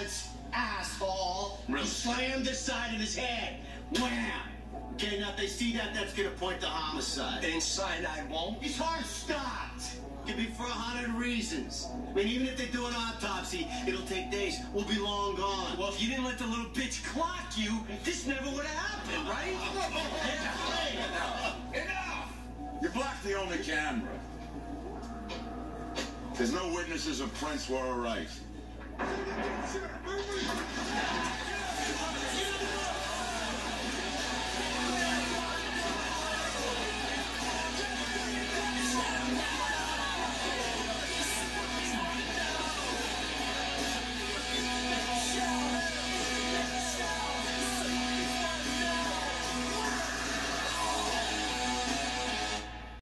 bullets, asshole. Really? You slammed the side of his head. Wham! Okay, now if they see that, that's gonna point to homicide. Inside I won't. His heart stopped. Could be for 100 reasons. I mean, even if they do an autopsy, it'll take days. We'll be long gone. Well, if you didn't let the little bitch clock you, this never would have happened, right? Enough! You blocked the only camera. There's no witnesses or prints were erased.